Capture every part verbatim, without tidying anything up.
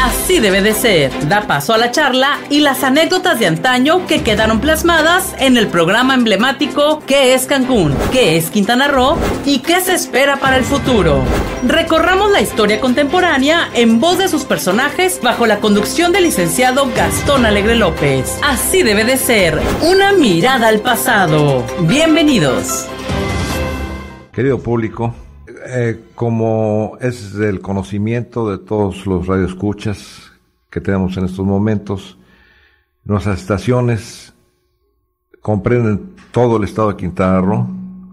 Así debe de ser. Da paso a la charla y las anécdotas de antaño que quedaron plasmadas en el programa emblemático ¿Qué es Cancún? ¿Qué es Quintana Roo? ¿Y qué se espera para el futuro? Recorramos la historia contemporánea en voz de sus personajes bajo la conducción del licenciado Gastón Alegre López. Así debe de ser. Una mirada al pasado. Bienvenidos. Querido público, eh, como es del conocimiento de todos los radioescuchas que tenemos en estos momentos, nuestras estaciones comprenden todo el estado de Quintana Roo,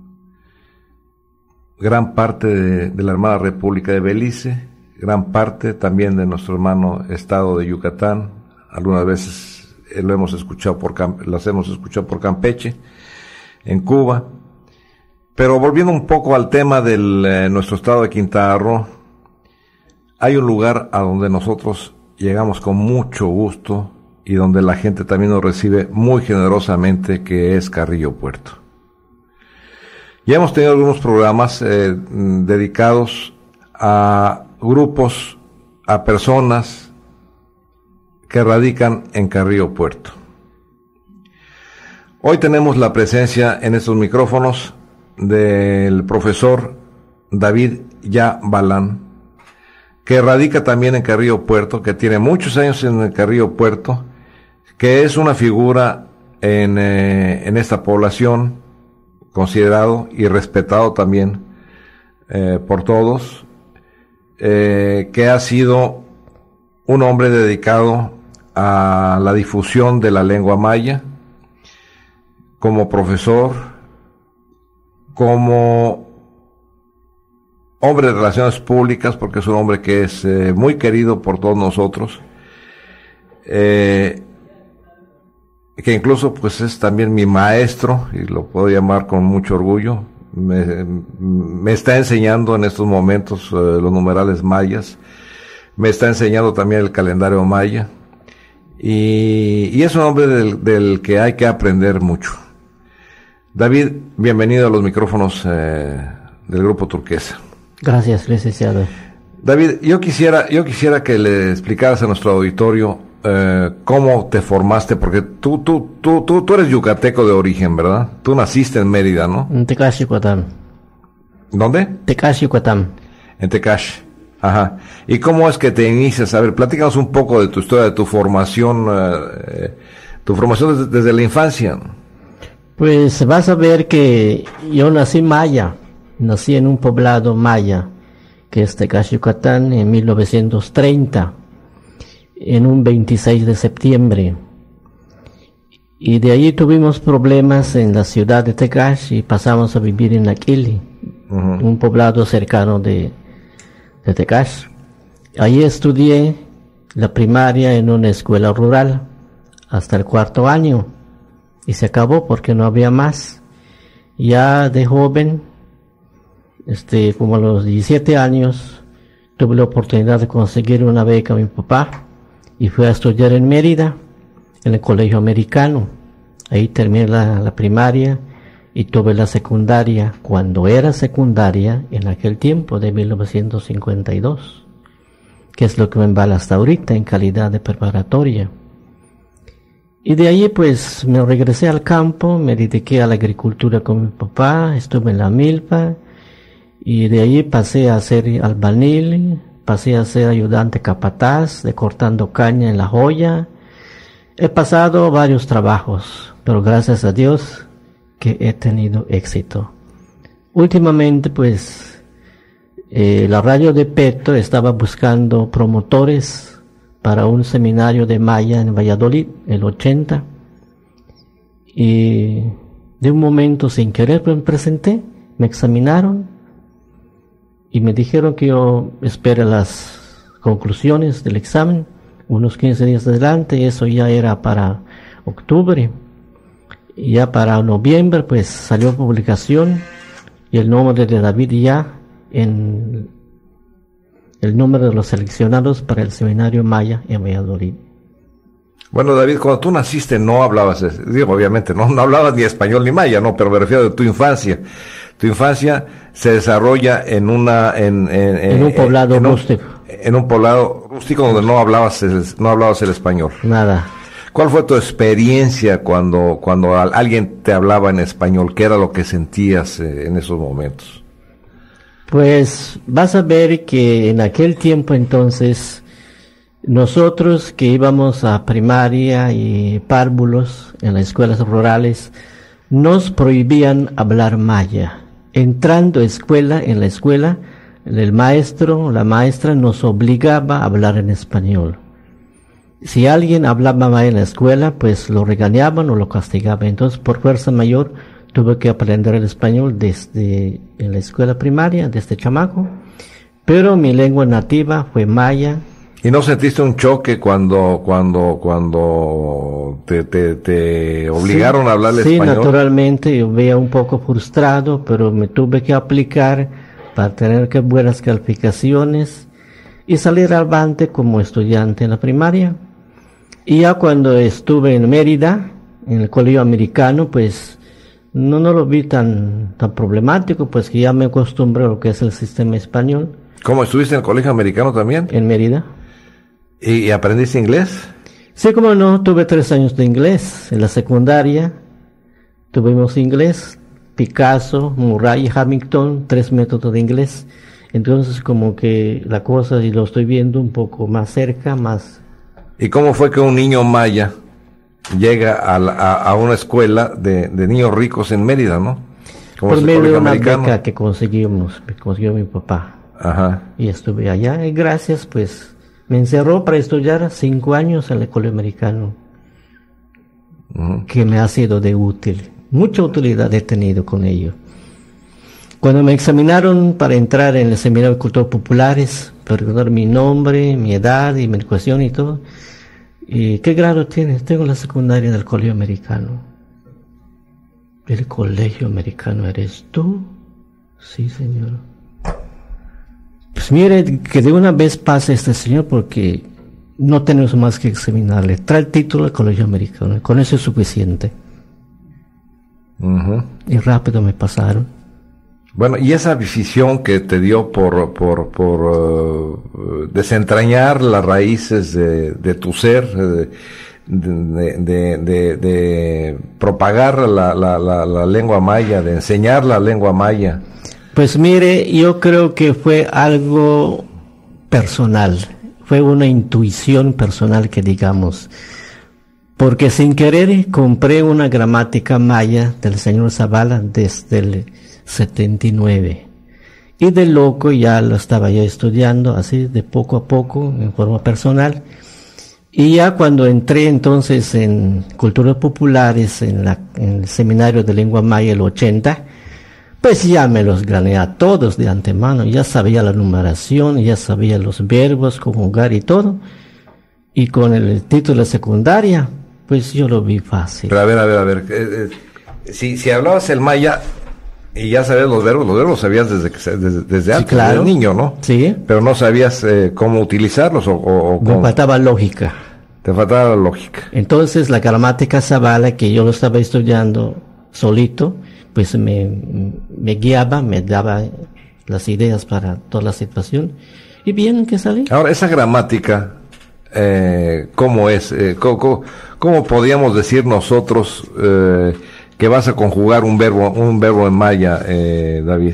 gran parte de, de la hermana República de Belice, gran parte también de nuestro hermano estado de Yucatán. Algunas veces eh, lo hemos escuchado por Camp- las hemos escuchado por Campeche, en Cuba. Pero volviendo un poco al tema de eh, nuestro estado de Quintana Roo, hay un lugar a donde nosotros llegamos con mucho gusto y donde la gente también nos recibe muy generosamente, que es Carrillo Puerto. Ya hemos tenido algunos programas eh, dedicados a grupos, a personas que radican en Carrillo Puerto. Hoy tenemos la presencia en estos micrófonos del profesor David Ya Balán, que radica también en Carrillo Puerto, que tiene muchos años en el Carrillo Puerto, que es una figura en, eh, en esta población, considerado y respetado también eh, por todos, eh, que ha sido un hombre dedicado a la difusión de la lengua maya, como profesor, como hombre de relaciones públicas, porque es un hombre que es eh, muy querido por todos nosotros, eh, que incluso pues es también mi maestro, y lo puedo llamar con mucho orgullo. Me, me está enseñando en estos momentos eh, los numerales mayas, me está enseñando también el calendario maya, y, y es un hombre del, del que hay que aprender mucho. David, bienvenido a los micrófonos eh, del Grupo Turquesa. Gracias, licenciado. David, yo quisiera, yo quisiera que le explicaras a nuestro auditorio eh, cómo te formaste, porque tú, tú, tú, tú, tú eres yucateco de origen, ¿verdad? Tú naciste en Mérida, ¿no? En Tecash, Yucatán. ¿Dónde? Tecash, Yucatán. En Tecash. Ajá. ¿Y cómo es que te inicias? A ver, platícanos un poco de tu historia, de tu formación, eh, tu formación desde, desde la infancia. Pues vas a ver que yo nací maya, nací en un poblado maya, que es Tecash, Yucatán, en mil novecientos treinta, en un veintiséis de septiembre. Y de allí tuvimos problemas en la ciudad de Tecash y pasamos a vivir en Aquili, uh-huh. un poblado cercano de, de Tecash. Allí estudié la primaria en una escuela rural hasta el cuarto año. Y se acabó porque no había más. Ya de joven, este, como a los diecisiete años, tuve la oportunidad de conseguir una beca a mi papá y fui a estudiar en Mérida, en el colegio americano. Ahí terminé la, la primaria y tuve la secundaria, cuando era secundaria, en aquel tiempo de mil novecientos cincuenta y dos, que es lo que me embala hasta ahorita en calidad de preparatoria. Y de allí pues me regresé al campo, me dediqué a la agricultura con mi papá, estuve en la milpa, y de allí pasé a ser albañil, pasé a ser ayudante capataz de cortando caña en La Joya. He pasado varios trabajos, pero gracias a Dios que he tenido éxito. Últimamente pues eh, la radio de Peto estaba buscando promotores para un seminario de maya en Valladolid, el ochenta, y de un momento sin querer me presenté, me examinaron y me dijeron que yo espere las conclusiones del examen unos quince días adelante, y eso ya era para octubre, y ya para noviembre pues salió publicación y el nombre de David ya en el número de los seleccionados para el seminario maya en Valladolid. Bueno, David, cuando tú naciste no hablabas, digo, obviamente, no, no hablabas ni español ni maya, no, pero me refiero a tu infancia. Tu infancia se desarrolla en una, en, en, en un poblado en rústico. Un, en un poblado rústico donde no hablabas, el, no hablabas el español. Nada. ¿Cuál fue tu experiencia cuando, cuando alguien te hablaba en español? ¿Qué era lo que sentías eh, en esos momentos? Pues vas a ver que en aquel tiempo entonces, nosotros que íbamos a primaria y párvulos en las escuelas rurales, nos prohibían hablar maya. Entrando a escuela, en la escuela, el maestro, la maestra nos obligaba a hablar en español. Si alguien hablaba maya en la escuela, pues lo regañaban o lo castigaban. Entonces, por fuerza mayor, tuve que aprender el español desde en la escuela primaria, desde chamaco. Pero mi lengua nativa fue maya. ¿Y no sentiste un choque cuando cuando cuando te, te, te obligaron sí, a hablar sí, español? Sí, naturalmente, yo veía un poco frustrado, pero me tuve que aplicar para tener que buenas calificaciones y salir avante como estudiante en la primaria. Y ya cuando estuve en Mérida, en el colegio americano, pues no, no lo vi tan, tan problemático, pues que ya me acostumbré a lo que es el sistema español. ¿Cómo estuviste en el colegio americano también? En Mérida. ¿Y aprendiste inglés? Sí, como no, tuve tres años de inglés. En la secundaria tuvimos inglés, Picasso, Murray y Hamilton, tres métodos de inglés. Entonces como que la cosa, y lo estoy viendo un poco más cerca, más... ¿Y cómo fue que un niño maya llega a, la, a, a una escuela de, de niños ricos en Mérida, no? Como por medio de una beca que conseguimos, que consiguió mi papá. Ajá. Y estuve allá, y gracias, pues... Me encerró para estudiar cinco años en el colegio americano, uh-huh. que me ha sido de útil. Mucha utilidad he tenido con ello. Cuando me examinaron para entrar en el Seminario de Culturas Populares, para recordar mi nombre, mi edad y mi educación y todo, ¿y qué grado tienes? Tengo la secundaria del colegio americano. ¿El colegio americano eres tú? Sí, señor. Pues mire, que de una vez pase este señor porque no tenemos más que examinarle. Trae el título del colegio americano, con eso es suficiente. Uh-huh. Y rápido me pasaron. Bueno, y esa decisión que te dio por por por uh, desentrañar las raíces de, de tu ser, de, de, de, de, de propagar la, la, la, la lengua maya, de enseñar la lengua maya. Pues mire, yo creo que fue algo personal, fue una intuición personal que digamos, porque sin querer compré una gramática maya del señor Zavala desde el setenta y nueve, y de loco ya lo estaba yo estudiando así de poco a poco en forma personal, y ya cuando entré entonces en Culturas Populares en, la, en el Seminario de Lengua Maya el ochenta, pues ya me los gané a todos de antemano, ya sabía la numeración, ya sabía los verbos, conjugar y todo. Y con el título de secundaria, pues yo lo vi fácil. Pero a ver, a ver, a ver, eh, eh, si, si hablabas el maya y ya sabías los verbos, los verbos los sabías desde, que, desde, desde antes, sí, claro. Desde niño, ¿no? Sí. Pero no sabías eh, cómo utilizarlos o... o, o Me cómo... faltaba lógica. Te faltaba la lógica. Entonces la gramática Zavala, que yo lo estaba estudiando solito, pues me, me guiaba, me daba las ideas para toda la situación, y bien que salí. Ahora, esa gramática, eh, ¿cómo es? Eh, ¿cómo, cómo, cómo podríamos decir nosotros eh, que vas a conjugar un verbo, un verbo en maya, eh, David?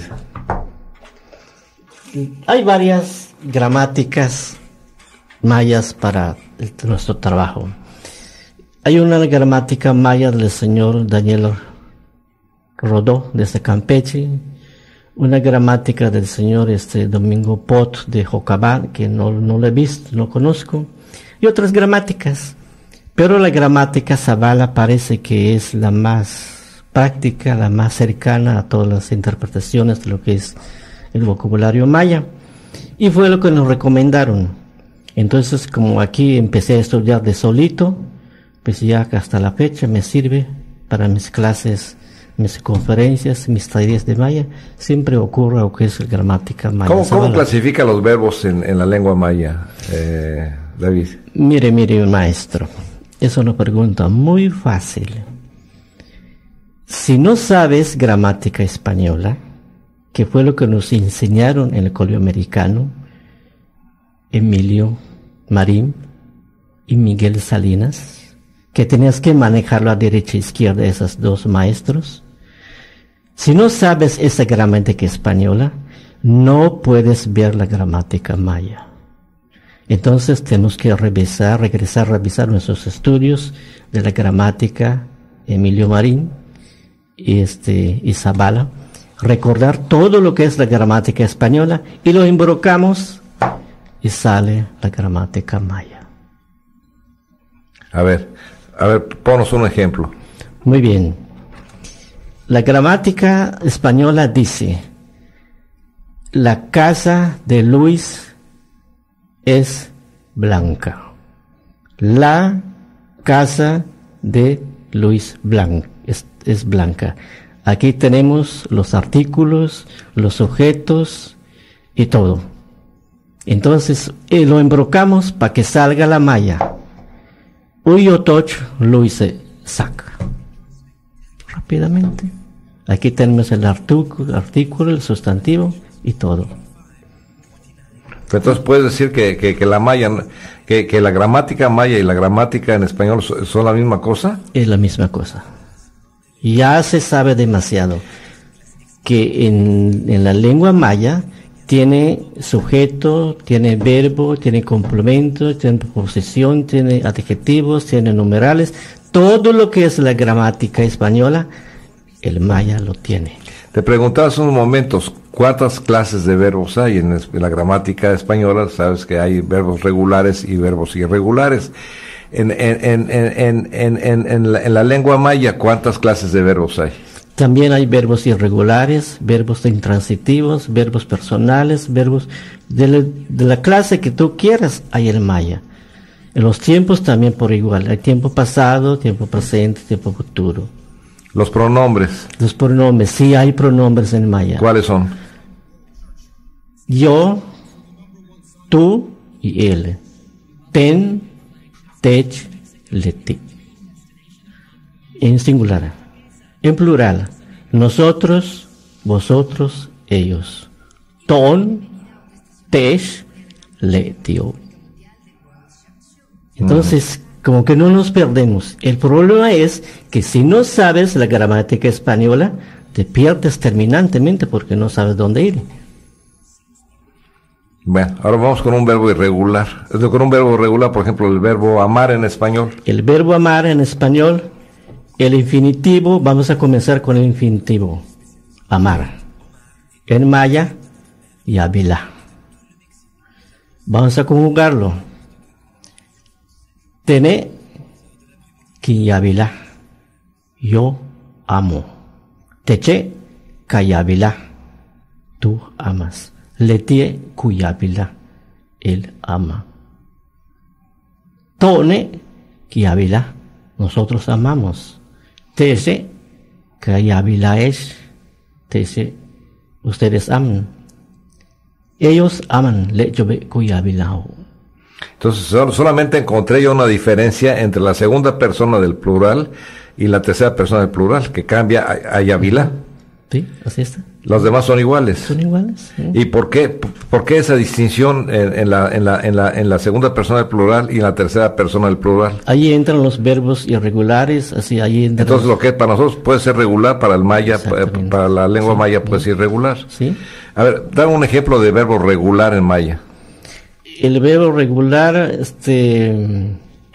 Hay varias gramáticas mayas para el, nuestro trabajo. Hay una gramática maya del señor Daniel Rodó desde Campeche, una gramática del señor este Domingo Pot de Jocabal, que no, no lo he visto, no conozco, y otras gramáticas, pero la gramática Zavala parece que es la más práctica, la más cercana a todas las interpretaciones de lo que es el vocabulario maya, y fue lo que nos recomendaron. Entonces, como aquí empecé a estudiar de solito, pues ya hasta la fecha me sirve para mis clases, mis conferencias, mis talleres de maya, siempre ocurre lo que es la gramática maya. ¿Cómo, ¿cómo clasifica los verbos en, en la lengua maya, eh, David? Mire, mire, maestro, Es una pregunta muy fácil. Si no sabes gramática española, que fue lo que nos enseñaron en el colegio americano, Emilio Marín y Miguel Salinas, que tenías que manejarlo a derecha e izquierda, esos dos maestros. Si no sabes esa gramática española, no puedes ver la gramática maya. Entonces tenemos que revisar, regresar a revisar nuestros estudios de la gramática Emilio Marín y este, y Zavala, recordar todo lo que es la gramática española y lo embrocamos y sale la gramática maya. A ver, a ver, ponos un ejemplo. Muy bien. La gramática española dice: la casa de Luis es blanca. La casa de Luis Blanc es, es blanca. Aquí tenemos los artículos, los objetos y todo. Entonces eh, lo embrocamos para que salga la maya. Uyotoch Luis saca. Rápidamente. Aquí tenemos el artículo, artículo, el sustantivo y todo. Entonces puedes decir que, que, que la maya, que, que la gramática maya y la gramática en español son la misma cosa. Es la misma cosa. Ya se sabe demasiado que en, en la lengua maya tiene sujeto, tiene verbo, tiene complemento, tiene posesión, tiene adjetivos, tiene numerales. Todo lo que es la gramática española, el maya lo tiene. Te preguntaba hace unos momentos, ¿cuántas clases de verbos hay en, en la gramática española? Sabes que hay verbos regulares y verbos irregulares. En, en, en, en, en, en, en, la, en la lengua maya, ¿cuántas clases de verbos hay? También hay verbos irregulares, verbos intransitivos, verbos personales, verbos de la, de la clase que tú quieras hay en maya. En los tiempos también por igual. Hay tiempo pasado, tiempo presente, tiempo futuro. Los pronombres. Los pronombres, sí hay pronombres en maya. ¿Cuáles son? Yo, tú y él. Ten, tech, leti. En singular. En plural. Nosotros, vosotros, ellos. Ton, tech, letio. Entonces, mm. como que no nos perdemos. El problema es que si no sabes la gramática española, te pierdes terminantemente porque no sabes dónde ir. Bueno, ahora vamos con un verbo irregular. Con un verbo regular, por ejemplo, el verbo amar en español. El verbo amar en español, el infinitivo, vamos a comenzar con el infinitivo. Amar. En maya, yabila. Vamos a conjugarlo. Tene, kiyabila. Yo amo. Teche, kayabila. Tú amas. Letie, kuyabila. Él ama. Tone, kiyabila. Nosotros amamos. Tese, kayabila es. Tese, ustedes aman. Ellos aman. Lechobe, kuyabila. Entonces solamente encontré yo una diferencia entre la segunda persona del plural y la tercera persona del plural, que cambia a, a yabila. Sí, así está. Los demás son iguales. Son iguales. Sí. ¿Y por qué, por qué esa distinción en, en, la, en, la, en, la, en la segunda persona del plural y en la tercera persona del plural? Ahí entran los verbos irregulares, así ahí entran. Entonces lo que para nosotros puede ser regular, para el maya, para la lengua sí, maya puede ser irregular. Sí. A ver, dame un ejemplo de verbo regular en maya. El verbo regular, este,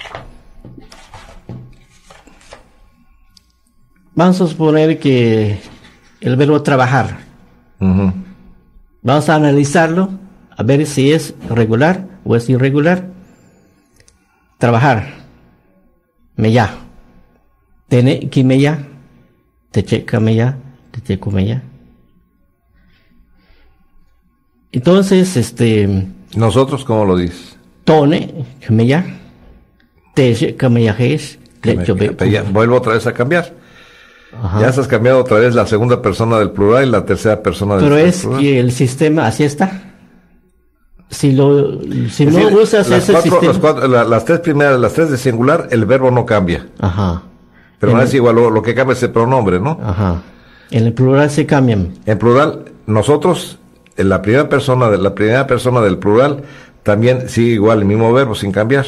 vamos a suponer que el verbo trabajar. Uh-huh. Vamos a analizarlo, a ver si es regular o es irregular. Trabajar. Meya. Tene kimeya. Teche kameya. Teche kumeya. Entonces, este... ¿Nosotros cómo lo dices? Tone, kameya. Teche kameya es. Vuelvo otra vez a cambiar. Ajá. Ya has cambiado otra vez la segunda persona del plural y la tercera persona del plural. Pero del es plural. Que el sistema así está. Si, lo, si no decir, usas las ese cuatro, sistema... las, cuatro, la, las tres primeras, las tres de singular, el verbo no cambia. Ajá. Pero en no el, es igual, lo, lo que cambia es el pronombre, ¿no? Ajá. En el plural se cambian. En plural, nosotros, en la primera persona, de la primera persona del plural, también sigue igual el mismo verbo, sin cambiar.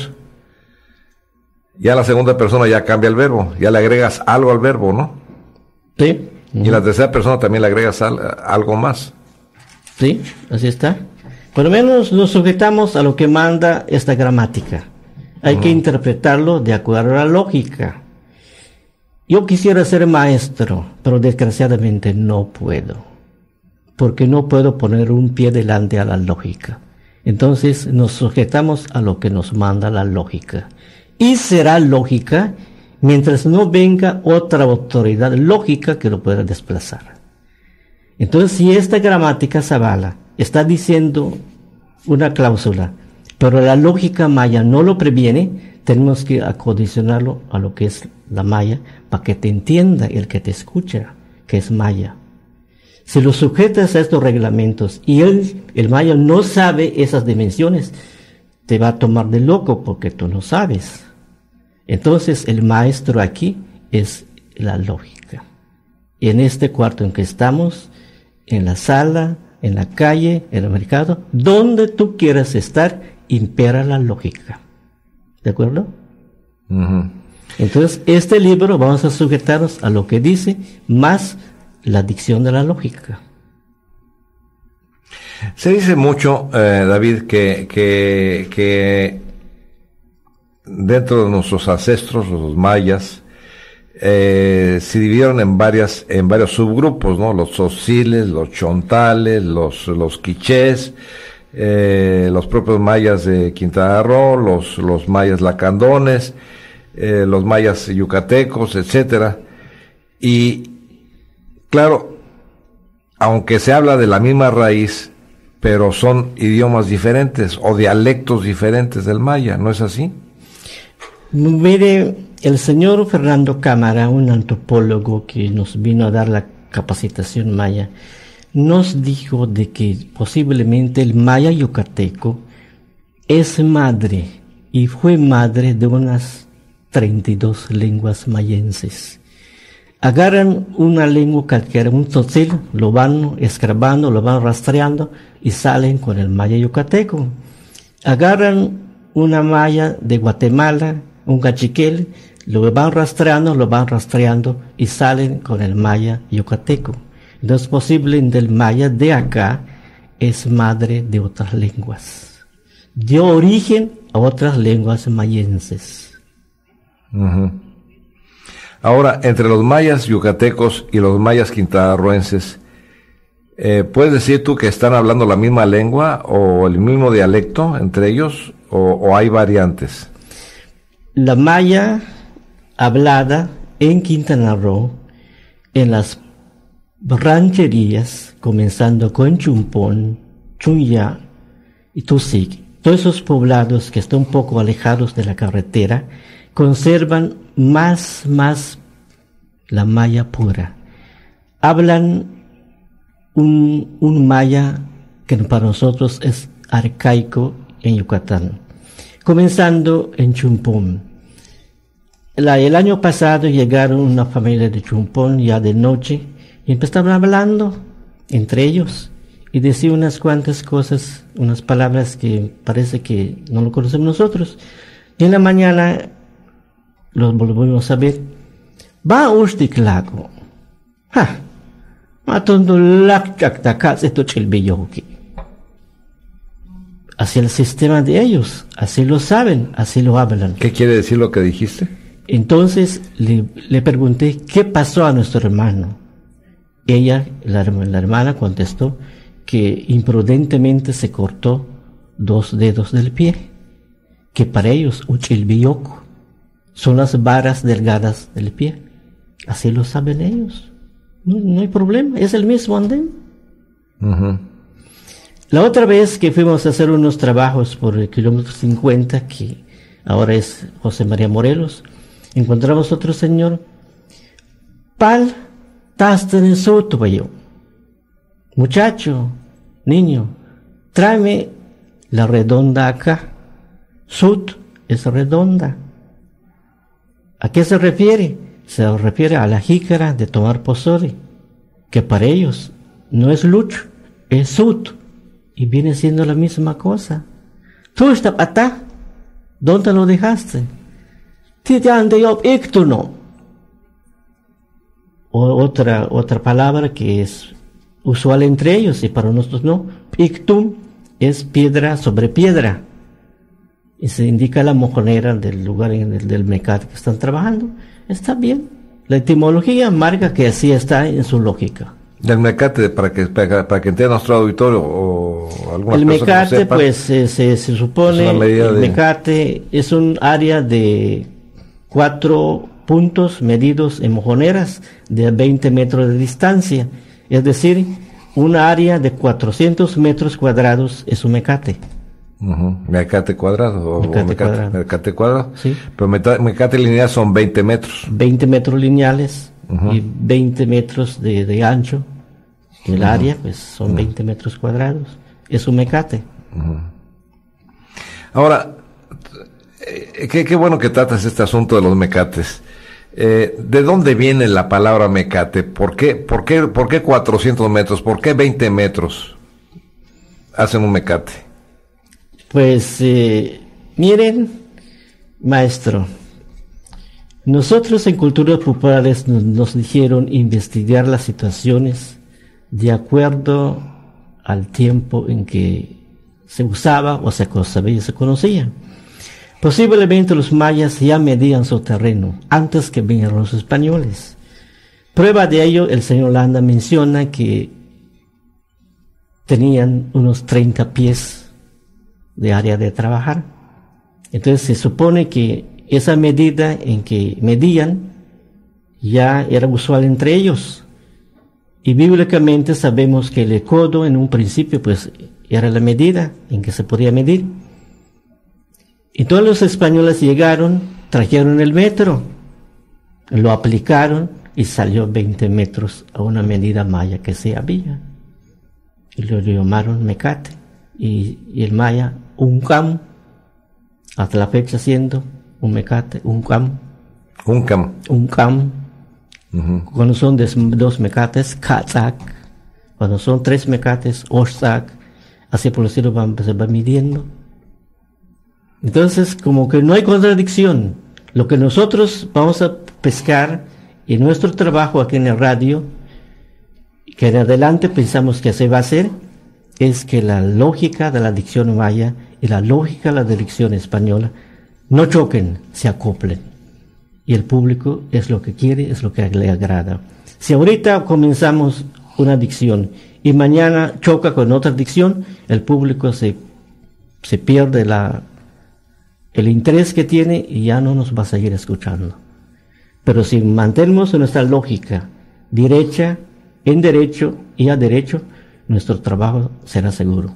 Ya la segunda persona ya cambia el verbo, ya le agregas algo al verbo, ¿no? Sí. Uh-huh. Y la tercera persona también le agregas al, algo más. Sí, así está. Por lo menos nos sujetamos a lo que manda esta gramática. Hay uh-huh. que interpretarlo de acuerdo a la lógica. Yo quisiera ser maestro, pero desgraciadamente no puedo. Porque no puedo poner un pie delante a la lógica. Entonces nos sujetamos a lo que nos manda la lógica. Y será lógica mientras no venga otra autoridad lógica que lo pueda desplazar. Entonces, si esta gramática Zavala está diciendo una cláusula, pero la lógica maya no lo previene, tenemos que acondicionarlo a lo que es la maya para que te entienda el que te escucha, que es maya. Si lo sujetas a estos reglamentos y él, el maya no sabe esas dimensiones, te va a tomar de loco porque tú no sabes. Entonces el maestro aquí es la lógica. Y en este cuarto en que estamos, en la sala, en la calle, en el mercado, donde tú quieras estar, impera la lógica. ¿De acuerdo? Uh-huh. Entonces, este libro vamos a sujetarnos a lo que dice, más la dicción de la lógica. Se dice mucho, eh, David, que, que, que dentro de nuestros ancestros, los mayas, eh, se dividieron en varias, en varios subgrupos, ¿no? Los tzotziles, los chontales, los, los quichés, eh, los propios mayas de Quintana Roo, los, los mayas lacandones, eh, los mayas yucatecos, etcétera. Y, claro, aunque se habla de la misma raíz, pero son idiomas diferentes o dialectos diferentes del maya, ¿no es así? Mire, el señor Fernando Cámara, un antropólogo que nos vino a dar la capacitación maya, nos dijo de que posiblemente el maya yucateco es madre y fue madre de unas treinta y dos lenguas mayenses. Agarran una lengua cualquiera, un tzotzil, lo van escarbando, lo van rastreando y salen con el maya yucateco. Agarran una maya de Guatemala, un cachiquel, lo van rastreando, lo van rastreando y salen con el maya yucateco. No es posible del maya de acá es madre de otras lenguas. Dio origen a otras lenguas mayenses. Uh-huh. Ahora, entre los mayas yucatecos y los mayas quintanarroenses, eh, ¿puedes decir tú que están hablando la misma lengua o el mismo dialecto entre ellos o, o hay variantes? La maya hablada en Quintana Roo, en las rancherías, comenzando con Chumpón, Chunya y Tusic, todos esos poblados que están un poco alejados de la carretera, conservan más, más la maya pura. Hablan un, un maya que para nosotros es arcaico en Yucatán. Comenzando en Chumpón. La, el año pasado llegaron una familia de Chumpón ya de noche y empezaron hablando entre ellos y decían unas cuantas cosas, unas palabras que parece que no lo conocemos nosotros. Y en la mañana los volvimos a ver. Va usticlaco. Ha. Matondo lak chactacas esto chelbilloki. Hacia el sistema de ellos, así lo saben, así lo hablan. ¿Qué quiere decir lo que dijiste? Entonces le, le pregunté qué pasó a nuestro hermano. Ella, la, la hermana, contestó que imprudentemente se cortó dos dedos del pie, que para ellos uchilbiyoco son las varas delgadas del pie. Así lo saben ellos. No, no hay problema, es el mismo andén. Uh-huh. La otra vez que fuimos a hacer unos trabajos por el kilómetro cincuenta, que ahora es José María Morelos, encontramos otro señor. Pal, tasten en soto, yo. Muchacho, niño, tráeme la redonda acá. Sud es redonda. ¿A qué se refiere? Se refiere a la jícara de tomar pozole, que para ellos no es luch, es sud, y viene siendo la misma cosa. Tú estás acá, ¿dónde lo dejaste? O otra, otra palabra que es usual entre ellos y para nosotros no. Pictum es piedra sobre piedra. Y se indica la mojonera del lugar en el, del mecate que están trabajando. Está bien. La etimología marca que así está en su lógica. Del mecate, para que para, para que entienda nuestro auditorio o algunas el personas mecate, sepan, pues se, se, se supone, el de... mecate es un área de cuatro puntos medidos en mojoneras de veinte metros de distancia. Es decir, una área de cuatrocientos metros cuadrados es un mecate. Uh-huh. Mecate cuadrado o mecate, mecate cuadrado. Mecate cuadrado. Sí. Pero mecate, mecate lineal son veinte metros. veinte metros lineales, uh-huh, y veinte metros de, de ancho. El uh-huh, área, pues son uh-huh, veinte metros cuadrados. Es un mecate. Uh-huh. Ahora, eh, qué, qué bueno que tratas este asunto de los mecates. Eh, ¿De dónde viene la palabra mecate? ¿Por qué, por qué, por qué cuatrocientos metros? ¿Por qué veinte metros hacen un mecate? Pues, eh, miren, maestro, nosotros en Culturas Populares nos, nos dijeron investigar las situaciones de acuerdo al tiempo en que se usaba o se sabía y se conocía. Posiblemente los mayas ya medían su terreno antes que vinieran los españoles. Prueba de ello, el señor Landa menciona que tenían unos treinta pies de área de trabajar. Entonces se supone que esa medida en que medían ya era usual entre ellos. Y bíblicamente sabemos que el codo en un principio pues era la medida en que se podía medir. Y todos los españoles llegaron, trajeron el metro, lo aplicaron y salió veinte metros a una medida maya que se había. Y lo llamaron mecate. Y, y el maya, un cam, hasta la fecha siendo un mecate, un cam. Un cam. Un cam. Uh-huh. Cuando son des, dos mecates, katzak. Cuando son tres mecates, oshzak. Así por el estilo va, se va midiendo. Entonces, como que no hay contradicción. Lo que nosotros vamos a pescar en nuestro trabajo aquí en el radio, que en adelante pensamos que se va a hacer, es que la lógica de la dicción maya y la lógica de la dicción española no choquen, se acoplen. Y el público es lo que quiere, es lo que le agrada. Si ahorita comenzamos una dicción y mañana choca con otra dicción, el público se, se pierde la, el interés que tiene y ya no nos va a seguir escuchando. Pero si mantenemos nuestra lógica derecha, en derecho y a derecho, nuestro trabajo será seguro.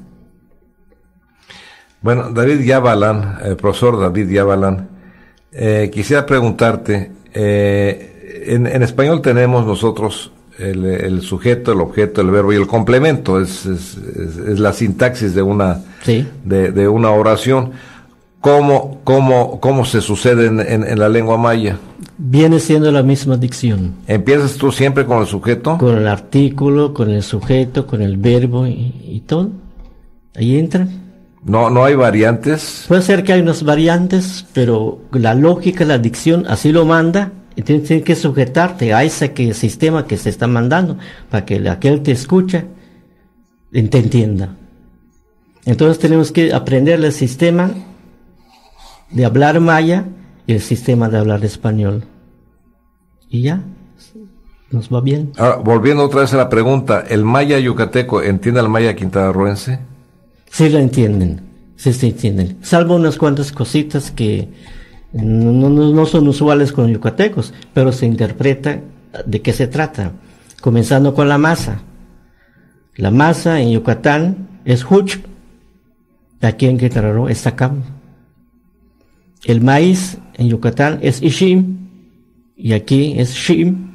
Bueno, David Yavalán, el profesor David Yavalán, eh, quisiera preguntarte, eh, en, en español tenemos nosotros el, el sujeto, el objeto, el verbo y el complemento, es, es, es, es la sintaxis de una, sí, de, de una oración. ¿Cómo, cómo, cómo se sucede en, en, en la lengua maya? Viene siendo la misma dicción. ¿Empiezas tú siempre con el sujeto? Con el artículo, con el sujeto, con el verbo y, y todo. Ahí entran. No, no hay variantes. Puede ser que hay unas variantes, pero la lógica, la dicción, así lo manda. Y tienes que sujetarte a ese que, sistema que se está mandando, para que aquel te escucha, te entienda. Entonces tenemos que aprender el sistema de hablar maya y el sistema de hablar español. Y ya, nos va bien. Ahora, volviendo otra vez a la pregunta, ¿el maya yucateco entiende al maya quintanarroense? Sí lo entienden, sí se entienden. Salvo unas cuantas cositas que no, no, no son usuales con los yucatecos, pero se interpreta de qué se trata. Comenzando con la masa. La masa en Yucatán es huch, aquí en Quintana Roo es sacam. El maíz en Yucatán es ishim y aquí es shim.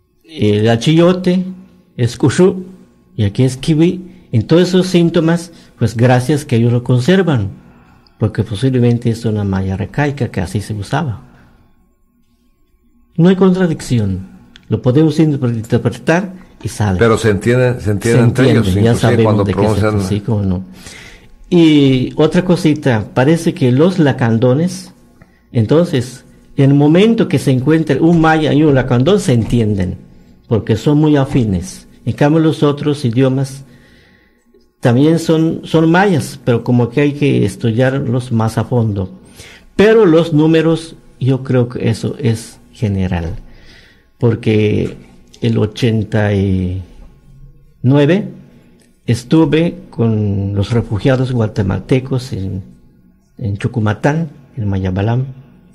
El achiote es kushu y aquí es kiwi. En todos esos síntomas pues gracias que ellos lo conservan, porque posiblemente es una maya arcaica que así se usaba. No hay contradicción, lo podemos interpretar y sale. Pero se entiende, se entiende se entre entiende, ellos, ya sabemos cuando de pronuncian. qué se, sí, cómo no. Y otra cosita, parece que los lacandones, entonces, en el momento que se encuentra un maya y un lacandón, se entienden, porque son muy afines. En cambio, los otros idiomas también son, son mayas, pero como que hay que estudiarlos más a fondo. Pero los números, yo creo que eso es general, porque el ochenta y nueve estuve con los refugiados guatemaltecos en, en Chucumatán, en Mayabalam,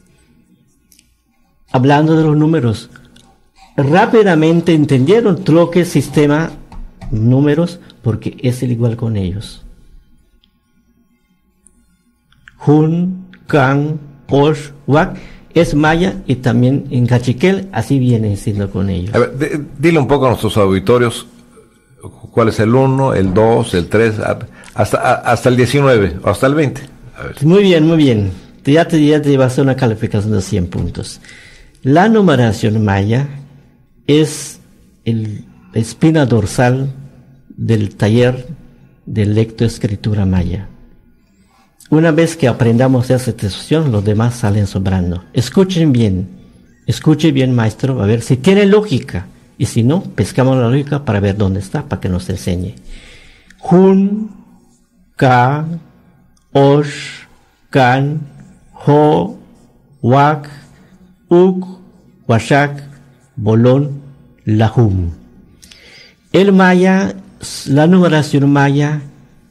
hablando de los números. Rápidamente entendieron lo que es sistema números, porque es el igual con ellos. Jun, Can, Osh, Wak es maya, y también en cachiquel así viene siendo con ellos. A ver, de, dile un poco a nuestros auditorios cuál es el uno, el dos, el tres, hasta, hasta el diecinueve o hasta el veinte. A ver. Muy bien, muy bien. Ya te, ya te llevas a una calificación de cien puntos. La numeración maya es el espina dorsal del taller de lectoescritura maya. Una vez que aprendamos esa expresión, los demás salen sobrando. Escuchen bien, escuche bien, maestro, a ver si tiene lógica. Y si no, pescamos la lógica para ver dónde está, para que nos enseñe. Jun, Ka, Osh, Kan, Ho, Wak, Uk, Washak, Bolón, Lahum. El maya, la numeración maya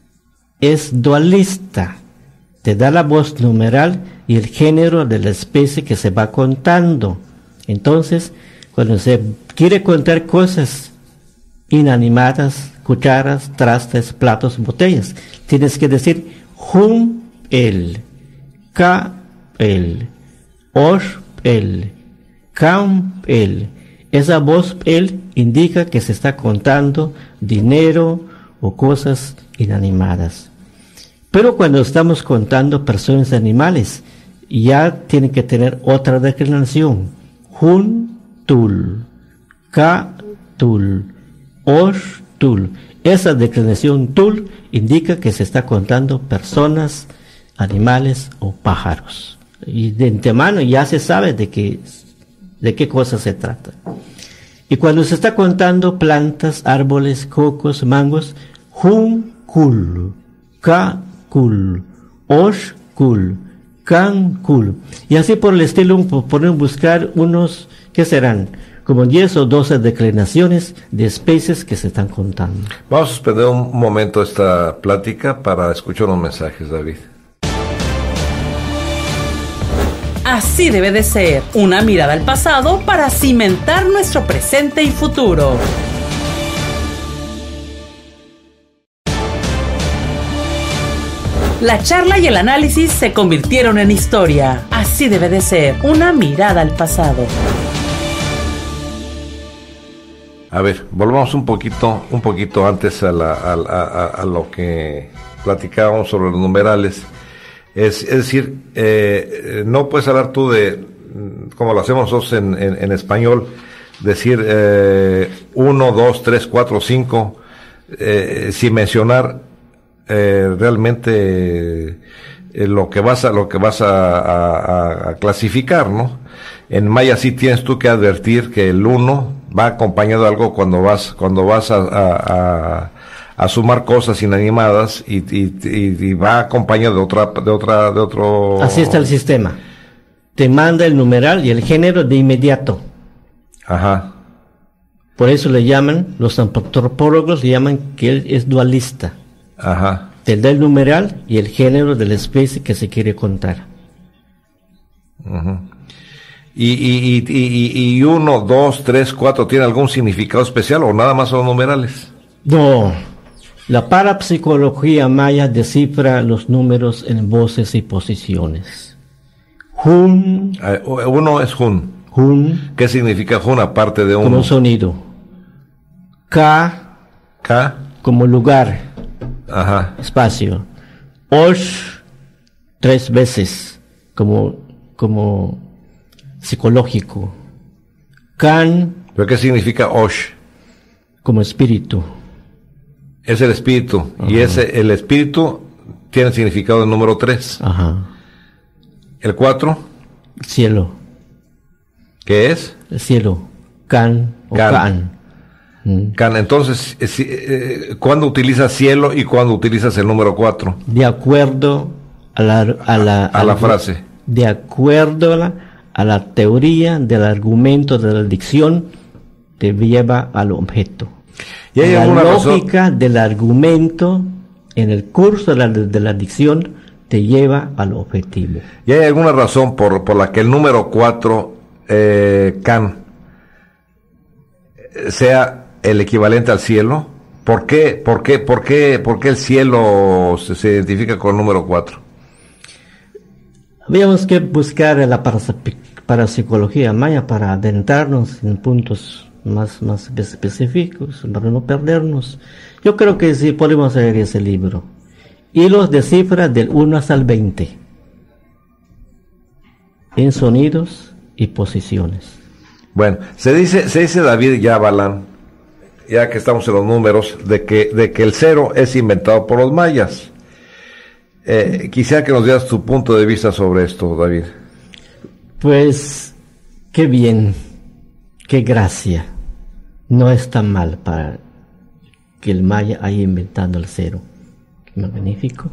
es dualista. Te da la voz numeral y el género de la especie que se va contando. Entonces, cuando se quiere contar cosas inanimadas, cucharas, trastes, platos, botellas, tienes que decir Hum el, Ka el, Osh el, Kam el. Esa voz el indica que se está contando dinero o cosas inanimadas. Pero cuando estamos contando personas y animales, ya tiene que tener otra declinación. Jun tul, Ka tul, Osh tul. Esa declinación tul indica que se está contando personas, animales o pájaros. Y de antemano ya se sabe de qué, de qué cosa se trata. Y cuando se está contando plantas, árboles, cocos, mangos, Jun kul, Ka kul, Osh kul, Kan kul. Y así por el estilo, pueden buscar unos, ¿qué serán? Como diez o doce declinaciones de especies que se están contando. Vamos a suspender un momento esta plática para escuchar unos mensajes, David. Así debe de ser, una mirada al pasado para cimentar nuestro presente y futuro. La charla y el análisis se convirtieron en historia. Así debe de ser, una mirada al pasado. A ver, volvamos un poquito, un poquito antes a, la, a, a, a lo que platicábamos sobre los numerales. Es, es decir, eh, no puedes hablar tú de, como lo hacemos nosotros en, en, en español, decir eh, uno, dos, tres, cuatro, cinco, eh, sin mencionar eh, realmente eh, lo que vas a, lo que vas a, a, a clasificar, ¿no? En maya sí tienes tú que advertir que el uno va acompañado de algo cuando vas, cuando vas a, a, a a sumar cosas inanimadas y, y, y, y va acompañado de otra, de otra, de otro. Así está el sistema. Te manda el numeral y el género de inmediato. Ajá. Por eso le llaman, los antropólogos le llaman que él es dualista. Ajá. Te da el numeral y el género de la especie que se quiere contar. Uh-huh. Y, y, y, y, y uno, dos, tres, cuatro, ¿tiene algún significado especial o nada más son numerales? No. La parapsicología maya descifra los números en voces y posiciones. Jun. Uh, uno es Jun. Jun. ¿Qué significa Jun aparte de uno? Como sonido. Ka. Ka. Como lugar. Ajá. espacio. Osh, tres veces, como, como psicológico. Kan, ¿Pero qué significa Osh? como espíritu. Es el espíritu. Ajá. Y ese, el espíritu tiene el significado del número tres. Ajá. El cuatro, Cielo, ¿qué es? el cielo. Kan o Kan. Kan. Mm. Can. Entonces, eh, si- eh, ¿cuándo utilizas cielo y cuándo utilizas el número cuatro? De acuerdo a la, a la, A la al- frase. De acuerdo a la, a la teoría del argumento de la dicción, te lleva al objeto. ¿Y hay la alguna razón? lógica del argumento en el curso de la, de la dicción te lleva al objetivo. ¿Y hay alguna razón por, por la que el número cuatro, eh, Can, eh, sea el equivalente al cielo? ¿Por qué, por qué, por qué, por qué el cielo se, se identifica con el número cuatro? Habíamos que buscar la parapsi- parapsicología maya para adentrarnos en puntos más, más específicos, para no perdernos. Yo creo que sí podemos leer ese libro. Hilos de cifras del uno hasta el veinte. En sonidos y posiciones. Bueno, se dice, se dice David Yabalán, ya que estamos en los números, de que, de que el cero es inventado por los mayas. Eh, quisiera que nos dieras tu punto de vista sobre esto, David. Pues, qué bien, qué gracia. No está mal para que el maya haya inventado el cero. Qué magnífico.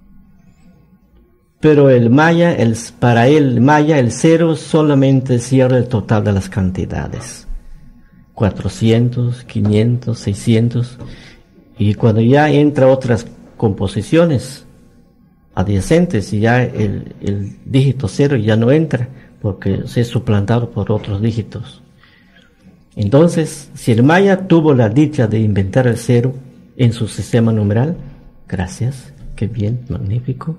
Pero el maya, el, para el maya, el cero solamente cierra el total de las cantidades. cuatrocientos, quinientos, seiscientos. Y cuando ya entra otras composiciones adyacentes y ya el, el dígito cero ya no entra porque se es suplantado por otros dígitos. Entonces, si el maya tuvo la dicha de inventar el cero en su sistema numeral, gracias, qué bien, magnífico.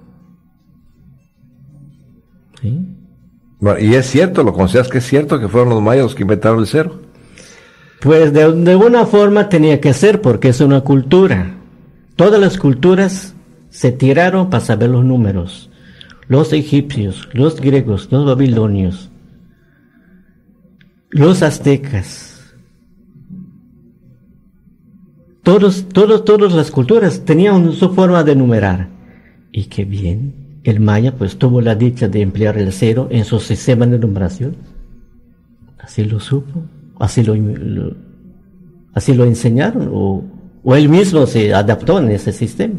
¿Sí? Bueno, y es cierto, lo consideras que es cierto que fueron los mayas los que inventaron el cero. Pues de, de alguna forma tenía que ser porque es una cultura. Todas las culturas se tiraron para saber los números. Los egipcios, los griegos, los babilonios, los aztecas. Todos, todos, todas las culturas tenían su forma de numerar. Y qué bien. El maya pues tuvo la dicha de emplear el cero en su sistema de numeración. Así lo supo, así lo, lo, así lo enseñaron, o, o él mismo se adaptó en ese sistema.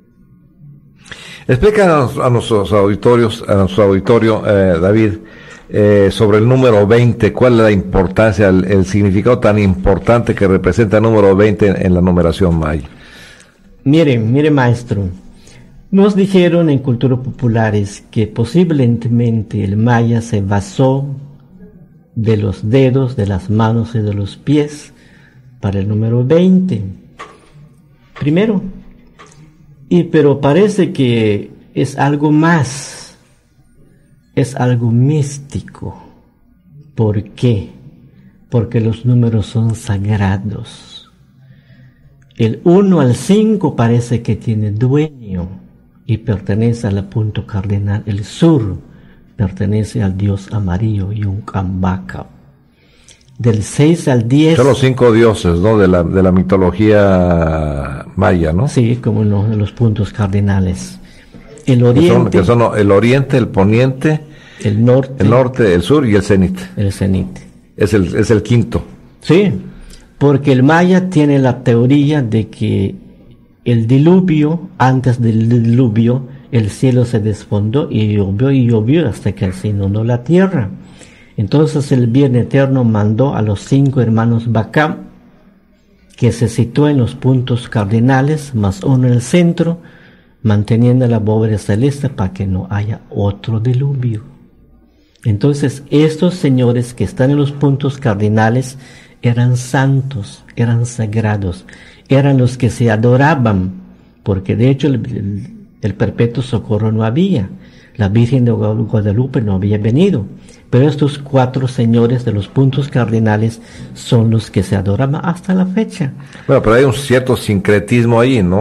Explica a nuestros auditorios, a nuestro auditorio, eh, David, eh, sobre el número veinte, cuál es la importancia, el, el significado tan importante que representa el número veinte en, en la numeración maya. Mire, mire maestro, nos dijeron en culturas populares que posiblemente el maya se basó de los dedos, de las manos y de los pies para el número veinte. Primero, y pero parece que es algo más, es algo místico. ¿Por qué? Porque los números son sagrados. El uno al cinco parece que tiene dueño y pertenece al punto cardinal. El sur pertenece al dios amarillo, Yuncambaca. Del seis al diez... Son los cinco dioses, ¿no? De la, de la mitología maya, ¿no? Sí, como uno de los puntos cardinales. El Que oriente, son, que son el oriente, el poniente, el norte, el norte, el sur y el cenit. el cenit. Es el, es el quinto. Sí, porque el maya tiene la teoría de que el diluvio, antes del diluvio, el cielo se desfondó y llovió y llovió hasta que se inundó la tierra. Entonces el bien eterno mandó a los cinco hermanos Bacam, que se situó en los puntos cardinales, más uno en el centro, manteniendo la bóveda celeste para que no haya otro diluvio. Entonces estos señores que están en los puntos cardinales eran santos, eran sagrados, eran los que se adoraban, porque de hecho el, el, el perpetuo socorro no había, la Virgen de Guadalupe no había venido, pero estos cuatro señores de los puntos cardinales son los que se adoraban hasta la fecha. Bueno, pero hay un cierto sincretismo ahí, ¿no?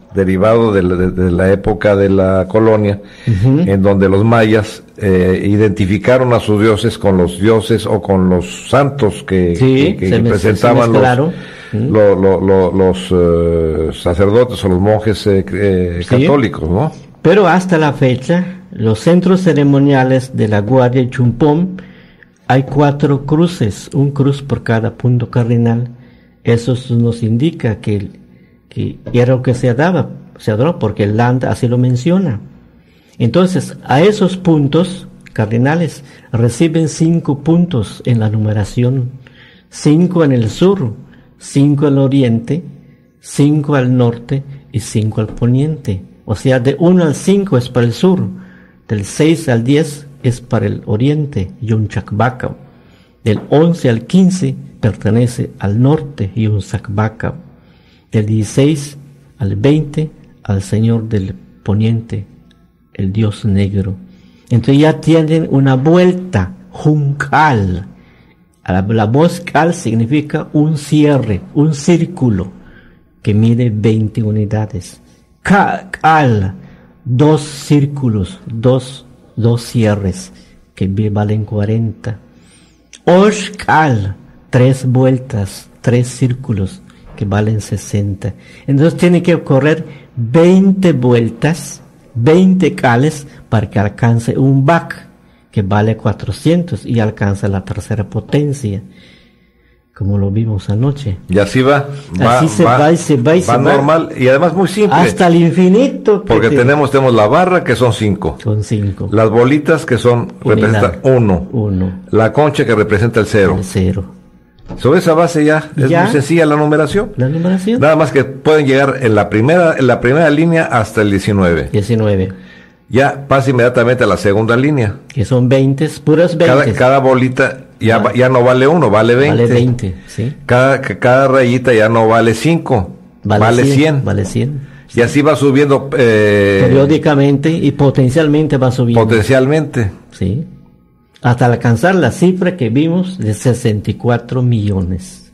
derivado de la, de, de la época de la colonia, uh-huh. en donde los mayas eh, identificaron a sus dioses con los dioses o con los santos que, sí, que, que presentaban los, uh-huh. lo, lo, lo, los uh, sacerdotes o los monjes eh, eh, sí. católicos, ¿no? Pero hasta la fecha, los centros ceremoniales de la Guardia Chumpón, hay cuatro cruces, un cruz por cada punto cardinal. Eso nos indica que, que era lo que se daba, se adoró, porque el Land así lo menciona. Entonces, a esos puntos cardinales reciben cinco puntos en la numeración, cinco en el sur, cinco al oriente, cinco al norte y cinco al poniente. O sea, de uno al cinco es para el sur, del seis al diez es para el oriente, Yunchakbaka. Del once al quince pertenece al norte, Yunchakbaka. Del dieciséis al veinte al señor del poniente, el dios negro. Entonces ya tienen una vuelta, Junkal. La, la voz Kal significa un cierre, un círculo que mide veinte unidades. Kal, dos círculos, dos dos cierres que valen cuarenta. Oshkal, tres vueltas, tres círculos que valen sesenta. Entonces tiene que correr veinte vueltas, veinte kales para que alcance un bak que vale cuatrocientos y alcanza la tercera potencia, como lo vimos anoche. Y así va, va así se va, va y se va y se va. Va normal y además muy simple. Hasta el infinito. Porque te... tenemos, tenemos la barra que son cinco. Son cinco. Las bolitas que son, Unidad. representan uno. Uno. La concha que representa el cero. El cero. Sobre esa base ya es ¿Ya? muy sencilla la numeración. La numeración. Nada más que pueden llegar en la primera, en la primera línea hasta el diecinueve. diecinueve. Ya pasa inmediatamente a la segunda línea. Que son veinte, puras veinte. Cada, cada bolita ya, ah. ya no vale uno, vale veinte. Vale veinte, sí. Cada, cada rayita ya no vale cinco, vale, vale cien, cien. Vale cien. Y así va subiendo. Eh, periódicamente y potencialmente va subiendo. Potencialmente. Sí. Hasta alcanzar la cifra que vimos de sesenta y cuatro millones.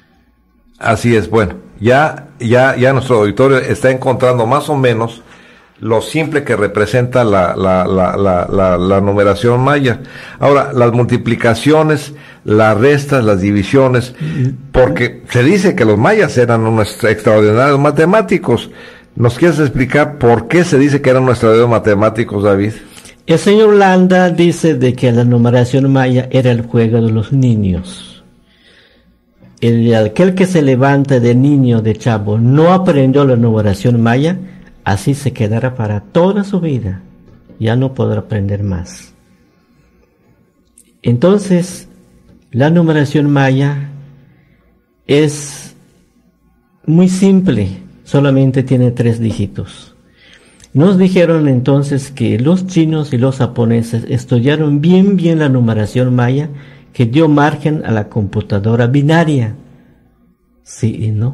Así es, bueno. Ya, ya, ya nuestro auditorio está encontrando más o menos lo simple que representa la, la, la, la, la, la numeración maya. Ahora, las multiplicaciones, las restas, las divisiones, porque se dice que los mayas eran unos extraordinarios matemáticos. ¿Nos quieres explicar por qué se dice que eran unos extraordinarios matemáticos, David? El señor Landa dice de que la numeración maya era el juego de los niños. El, aquel que se levanta de niño, de chavo, no aprendió la numeración maya, así se quedará para toda su vida. Ya no podrá aprender más. Entonces, la numeración maya es muy simple. Solamente tiene tres dígitos. Nos dijeron entonces que los chinos y los japoneses estudiaron bien bien la numeración maya, que dio margen a la computadora binaria. Sí y no.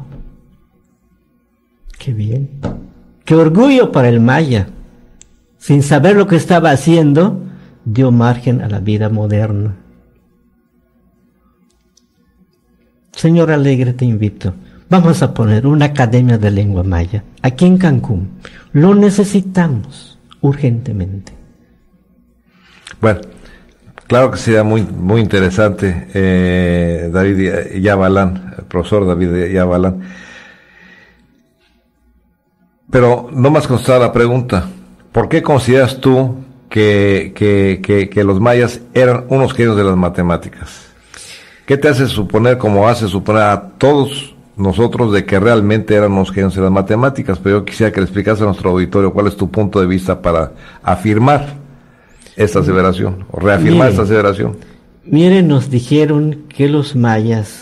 Qué bien. Qué orgullo para el maya. Sin saber lo que estaba haciendo, dio margen a la vida moderna. Señor Alegre, te invito. Vamos a poner una academia de lengua maya aquí en Cancún. Lo necesitamos urgentemente. Bueno, claro que sería muy muy interesante, eh, David Yabalán, el profesor David Yabalán. Pero no me has contestado la pregunta. ¿Por qué consideras tú que, que, que, que los mayas eran unos genios de las matemáticas? ¿Qué te hace suponer, como hace suponer a todos nosotros, de que realmente eran unos genios de las matemáticas? Pero yo quisiera que le explicase a nuestro auditorio cuál es tu punto de vista para afirmar esta aseveración, o reafirmar miren, esta aseveración. Miren, nos dijeron que los mayas,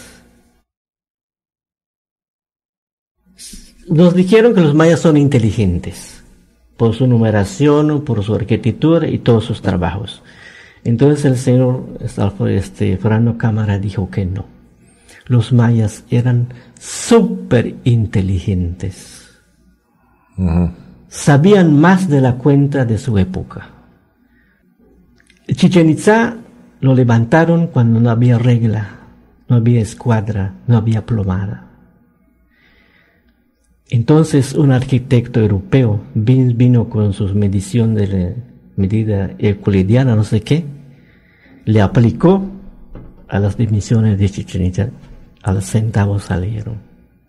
nos dijeron que los mayas son inteligentes, por su numeración, por su arquitectura y todos sus trabajos. Entonces el señor este, Fernando Cámara dijo que no. Los mayas eran súper inteligentes. Uh-huh. Sabían más de la cuenta de su época. Chichén Itzá lo levantaron cuando no había regla, no había escuadra, no había plomada. Entonces un arquitecto europeo vino con sus mediciones de la medida euclidiana, no sé qué, le aplicó a las dimensiones de Chichén Itzá, a los centavos salieron.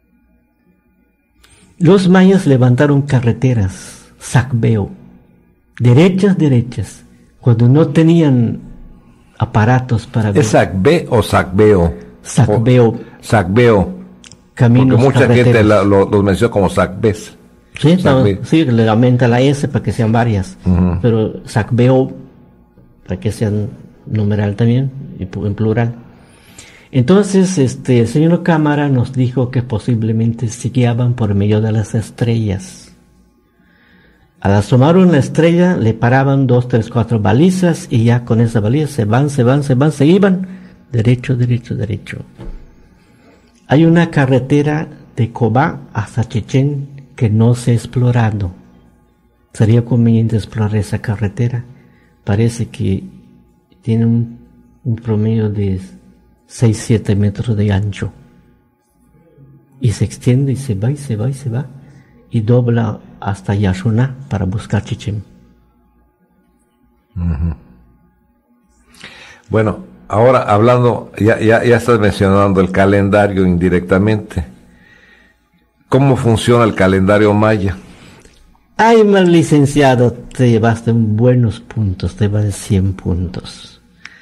Los mayas levantaron carreteras, sacbeo, derechas, derechas, cuando no tenían aparatos para... ¿Es sacbe o sacbeo? Sacbeo. Sacbeo. Caminos, porque mucha carreteras. gente la, lo, los menciona como sacbes. Sí, no, sí, le aumenta la S para que sean varias, uh-huh. Pero sacbeo para que sean numeral también, en plural. Entonces, este, el señor Cámara nos dijo que posiblemente se guiaban por medio de las estrellas. Al asomar una estrella, le paraban dos, tres, cuatro balizas y ya con esa baliza se van, se van, se van, se iban, derecho, derecho, derecho. Hay una carretera de Cobá hasta Chichén que no se ha explorado. Sería conveniente explorar esa carretera. Parece que tiene un, un promedio de seis, siete metros de ancho. Y se extiende y se va y se va y se va. Y dobla hasta Yaxuná para buscar Chichén. Uh-huh. Bueno, ahora hablando, ya, ya, ya estás mencionando el calendario indirectamente. ¿Cómo funciona el calendario maya? Ay, mal licenciado, te llevaste buenos puntos, te llevas cien puntos.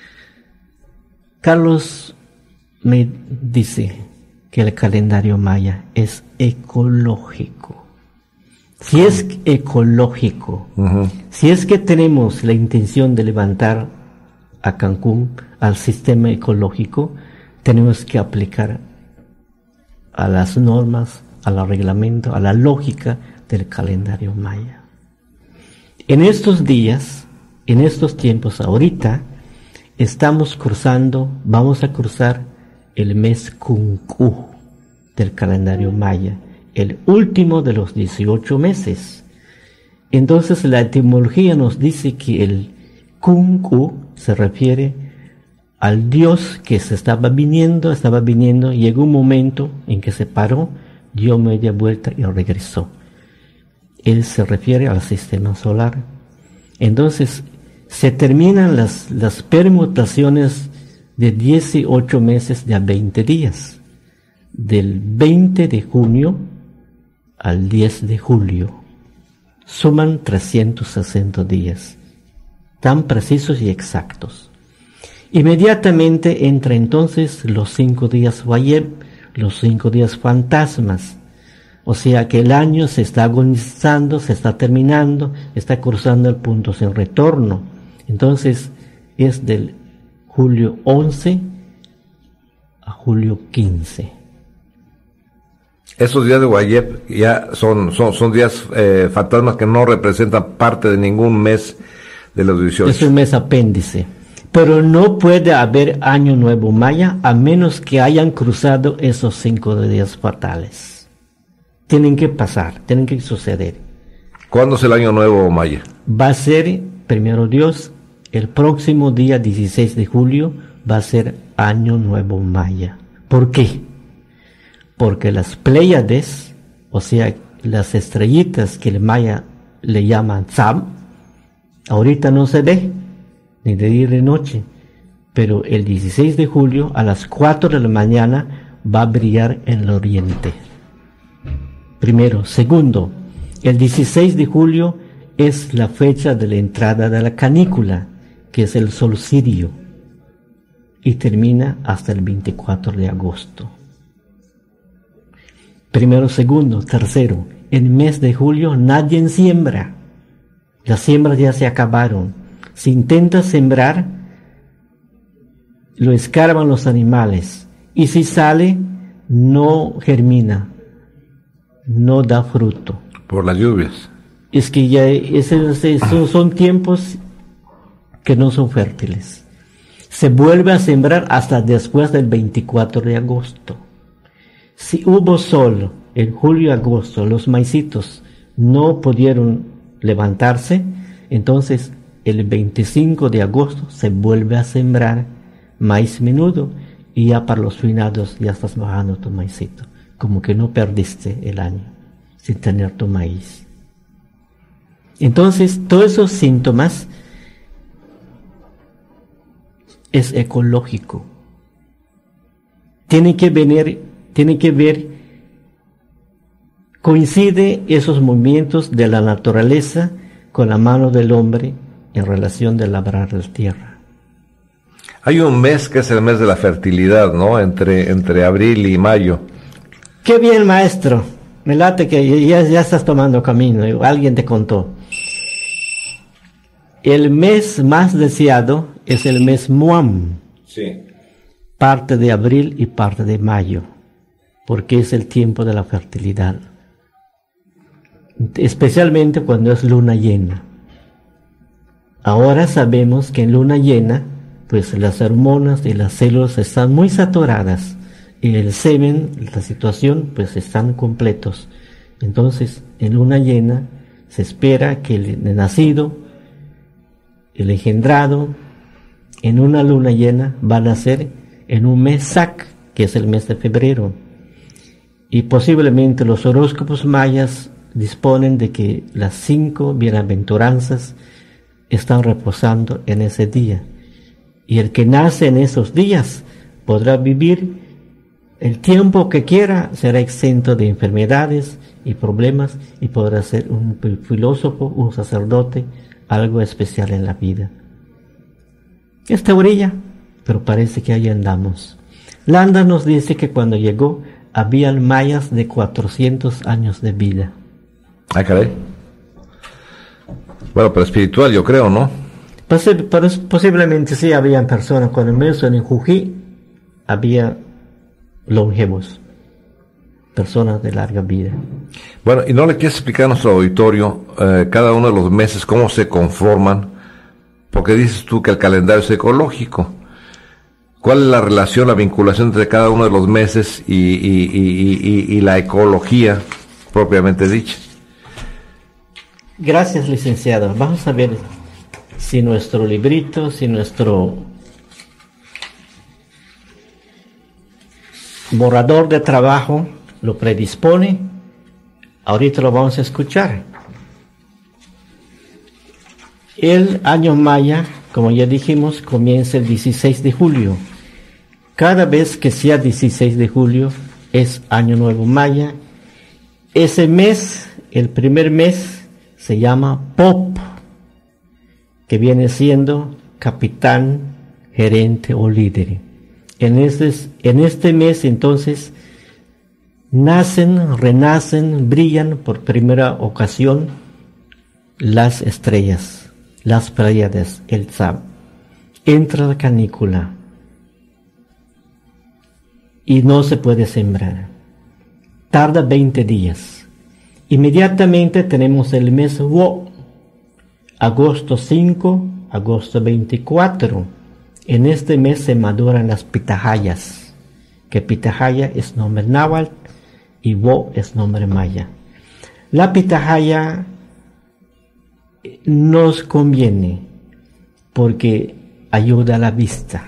Carlos me dice que el calendario maya es ecológico. Si es ecológico, uh-huh. Si es que tenemos la intención de levantar a Cancún al sistema ecológico, tenemos que aplicar a las normas, al reglamento, a la lógica del calendario maya. En estos días, en estos tiempos, ahorita, estamos cruzando, vamos a cruzar el mes Cuncú del calendario maya, el último de los dieciocho meses. Entonces la etimología nos dice que el Cuncú se refiere al dios que se estaba viniendo, estaba viniendo, llegó un momento en que se paró, dio media vuelta y regresó. Él se refiere al sistema solar. Entonces se terminan las, las permutaciones de dieciocho meses de a veinte días, del veinte de junio al diez de julio. Suman trescientos sesenta días, tan precisos y exactos. Inmediatamente entra entonces los cinco días Wayeb, los cinco días fantasmas. O sea que el año se está agonizando, se está terminando, está cruzando el punto sin retorno. Entonces es del julio once a julio quince. Esos días de Wayeb ya son, son, son días eh, fantasmas que no representan parte de ningún mes de los dieciocho. Es un mes apéndice. Pero no puede haber año nuevo maya a menos que hayan cruzado esos cinco días fatales. Tienen que pasar, tienen que suceder. ¿Cuándo es el año nuevo maya? Va a ser, primero Dios, el próximo día dieciséis de julio va a ser año nuevo maya. ¿Por qué? Porque las Pléyades, o sea, las estrellitas que el maya le llaman Tzam, ahorita no se ve, ni de día ni de noche, pero el dieciséis de julio a las cuatro de la mañana va a brillar en el oriente. Primero. Segundo, el dieciséis de julio es la fecha de la entrada de la canícula, que es el solsticio, y termina hasta el veinticuatro de agosto. Primero, segundo, tercero, el mes de julio nadie siembra. Las siembras ya se acabaron. Si intenta sembrar, lo escarban los animales. Y si sale, no germina, no da fruto. Por las lluvias. Es que ya esos, esos son tiempos que no son fértiles. Se vuelve a sembrar hasta después del veinticuatro de agosto. Si hubo sol en julio y agosto, los maicitos no pudieron levantarse, entonces el veinticinco de agosto se vuelve a sembrar maíz menudo y ya para los finados ya estás bajando tu maicito, como que no perdiste el año. sin tener tu maíz. Entonces, todos esos síntomas es ecológico. Tiene que venir, tiene que ver, coincide esos movimientos de la naturaleza con la mano del hombre en relación de labrar la tierra. Hay un mes que es el mes de la fertilidad, ¿no? Entre, entre abril y mayo. Qué bien, maestro. Me late que ya, ya estás tomando camino. Alguien te contó. El mes más deseado es el mes Muam. Sí. Parte de abril y parte de mayo, porque es el tiempo de la fertilidad. Especialmente cuando es luna llena. Ahora sabemos que en luna llena, pues las hormonas y las células están muy saturadas y el semen, la situación, pues están completos. Entonces, en luna llena se espera que el nacido, el engendrado, en una luna llena va a nacer en un mes Sac, que es el mes de febrero. Y posiblemente los horóscopos mayas disponen de que las cinco bienaventuranzas están reposando en ese día. Y el que nace en esos días podrá vivir el tiempo que quiera, será exento de enfermedades y problemas y podrá ser un filósofo, un sacerdote, algo especial en la vida. Es teoría, pero parece que ahí andamos. Landa nos dice que cuando llegó habían mayas de cuatrocientos años de vida. Ah, caray. Bueno, pero espiritual yo creo, ¿no? Pues, pero posiblemente sí habían personas, cuando menos en Jují había longevos, personas de larga vida. Bueno, ¿y no le quieres explicar a nuestro auditorio eh, cada uno de los meses cómo se conforman? Porque dices tú que el calendario es ecológico. ¿Cuál es la relación, la vinculación entre cada uno de los meses y, y, y, y, y la ecología propiamente dicha? Gracias, licenciado. Vamos a ver si nuestro librito, si nuestro borrador de trabajo lo predispone. Ahorita lo vamos a escuchar. El año maya, como ya dijimos, comienza el dieciséis de julio. Cada vez que sea dieciséis de julio es año nuevo maya. Ese mes, el primer mes, se llama Pop, que viene siendo capitán, gerente o líder. En este, en este mes entonces nacen, renacen, brillan por primera ocasión las estrellas, las Pléyades, el Tzab. Entra la canícula y no se puede sembrar. Tarda veinte días. Inmediatamente tenemos el mes Wo, agosto cinco, agosto veinticuatro. En este mes se maduran las pitahayas, que pitahaya es nombre náhuatl y Wo es nombre maya. La pitahaya nos conviene porque ayuda a la vista,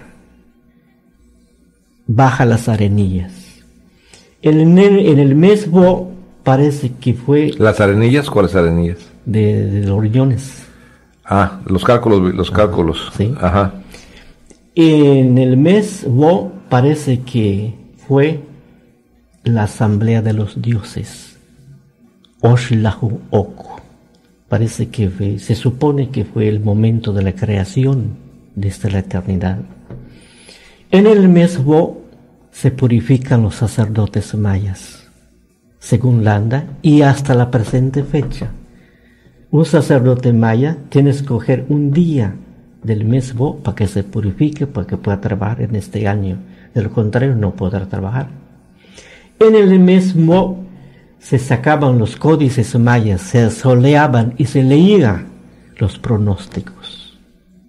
baja las arenillas. En el, en el mes Wo parece que fue... ¿Las arenillas? ¿Cuáles arenillas? De, de los riñones. Ah, los cálculos, los cálculos. Sí. Ajá. En el mes Wo parece que fue la asamblea de los dioses. Oshlahu Oku. Parece que fue, se supone que fue el momento de la creación desde la eternidad. En el mes Wo se purifican los sacerdotes mayas, según Landa, y hasta la presente fecha. Un sacerdote maya tiene que escoger un día del mes Wo para que se purifique, para que pueda trabajar en este año. De lo contrario, no podrá trabajar. En el mes Wo se sacaban los códices mayas, se soleaban y se leían los pronósticos.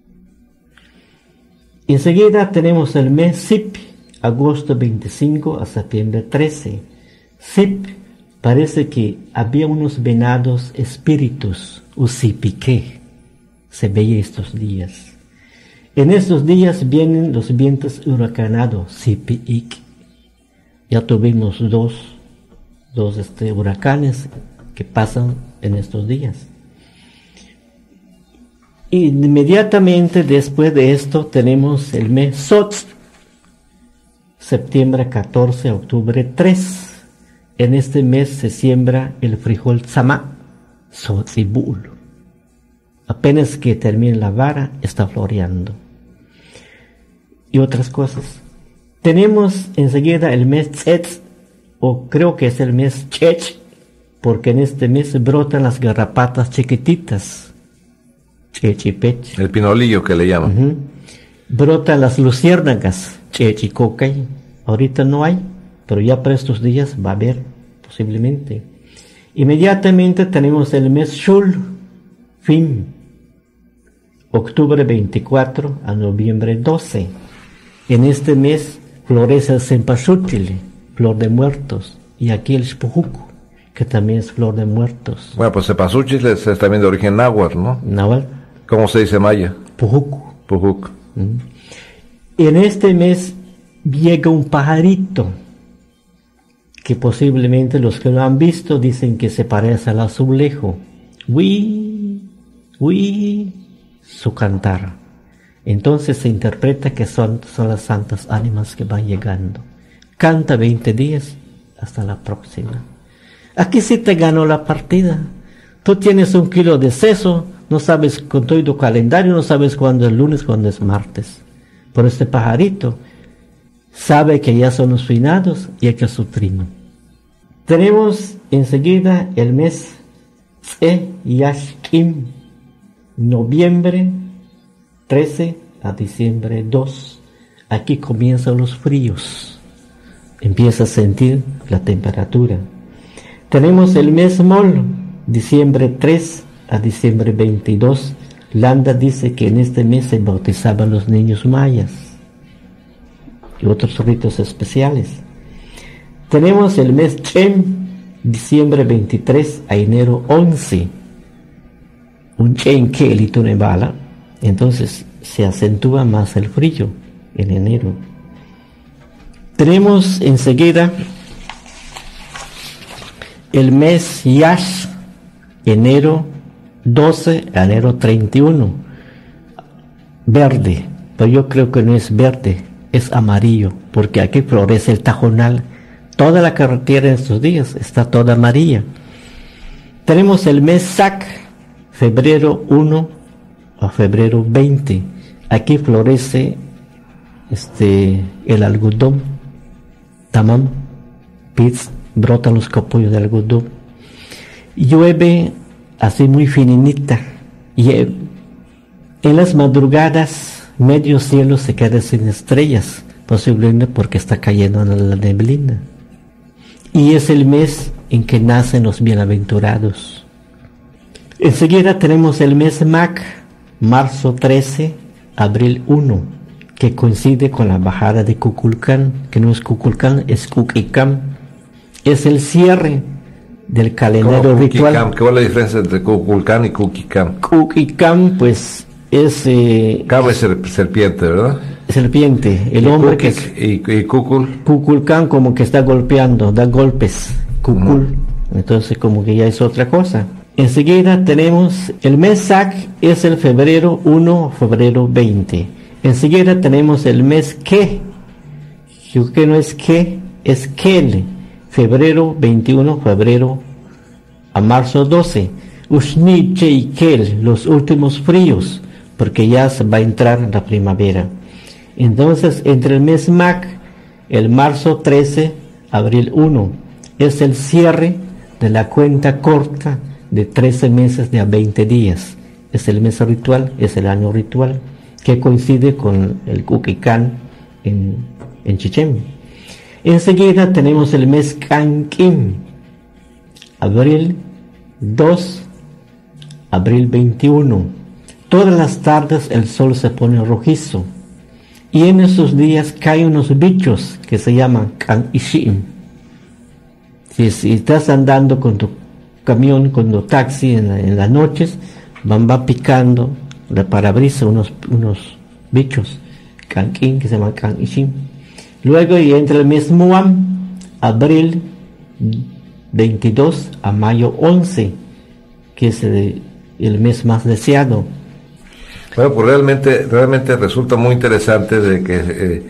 Enseguida tenemos el mes Sip, agosto veinticinco a septiembre trece. Sip, parece que había unos venados espíritus, usipique, se veía estos días. En estos días vienen los vientos huracanados, sipiik. Ya tuvimos dos, dos este, huracanes que pasan en estos días. Inmediatamente después de esto tenemos el mes Sot, septiembre catorce, octubre tres. En este mes se siembra el frijol tzamá, Sotzibul. Apenas que termine la vara, está floreando. Y otras cosas. Tenemos enseguida el mes Tzetz, o creo que es el mes Chech, porque en este mes brotan las garrapatas chiquititas. Chechipech. El pinolillo que le llaman. Uh-huh. Brotan las luciérnagas, Chechicocay. Ahorita no hay, pero ya para estos días va a haber, posiblemente. Inmediatamente tenemos el mes Shul, fin, octubre veinticuatro a noviembre doce. En este mes florece el cempasúchil, flor de muertos, y aquí el Xpujucu, que también es flor de muertos. Bueno, pues cempasúchil es, es también de origen náhuatl, ¿no? Náhuatl. ¿Cómo se dice maya? Pujucu. Pujuc. Mm. En este mes llega un pajarito, que posiblemente los que lo han visto dicen que se parece al azulejo. Uy, uy, su cantar. Entonces se interpreta que son, son las santas ánimas que van llegando. Canta veinte días, hasta la próxima. Aquí sí te ganó la partida. Tú tienes un kilo de seso, no sabes con todo tu calendario, no sabes cuándo es lunes, cuándo es martes. Por este pajarito sabe que ya son los finados y hay que su trino. Tenemos enseguida el mes Tze Yashkim, noviembre trece a diciembre dos. Aquí comienzan los fríos, empieza a sentir la temperatura. Tenemos el mes Mol, diciembre tres a diciembre veintidós. Landa dice que en este mes se bautizaban los niños mayas y otros ritos especiales. Tenemos el mes Chem, diciembre veintitrés a enero once. Un Chem que el Itunebala, entonces se acentúa más el frío en enero. Tenemos enseguida el mes Yash, enero doce a enero treinta y uno, verde, pero yo creo que no es verde, es amarillo, porque aquí florece el tajonal. Toda la carretera en estos días está toda amarilla. Tenemos el mes Sac, febrero uno a febrero veinte. Aquí florece este, el algodón, tamam, pits, brotan los capullos de algodón. Llueve así muy fininita, y en las madrugadas medio cielo se queda sin estrellas, posiblemente porque está cayendo la neblina. Y es el mes en que nacen los bienaventurados. Enseguida tenemos el mes Mac, marzo trece, abril uno, que coincide con la bajada de Kukulcán, que no es Kukulcán, es Kukikam. Es el cierre del calendario ritual. ¿Qué es la diferencia entre Kukulcán y Kukikam? Kukikam, pues, es... Eh, Cabo es serpiente, ¿verdad? Serpiente, el y hombre Kukik, que... Y, y Kukul. Kukulcán como que está golpeando, da golpes. Kukul, uh-huh. Entonces como que ya es otra cosa. Enseguida tenemos el mes Sac, es el febrero uno, febrero veinte. Enseguida tenemos el mes Que, que no es Que, es Kel, febrero veintiuno, febrero a marzo doce. Ushni, Che y Kel, los últimos fríos, porque ya se va a entrar la primavera. Entonces, entre el mes Mac, el marzo trece, abril uno, es el cierre de la cuenta corta de trece meses de a veinte días. Es el mes ritual, es el año ritual, que coincide con el Kukikán en, en Chichén. Enseguida tenemos el mes Kankim, abril dos, abril veintiuno. Todas las tardes el sol se pone rojizo, y en esos días caen unos bichos que se llaman Kan-Ishim. Si, si estás andando con tu camión, con tu taxi en, la, en las noches, van va picando de parabrisas unos, unos bichos Kan-Kim que se llaman Kan-Ishim. Luego y entre el mes Muam, abril veintidós a mayo once, que es el, el mes más deseado. Bueno, pues realmente, realmente resulta muy interesante de que, eh,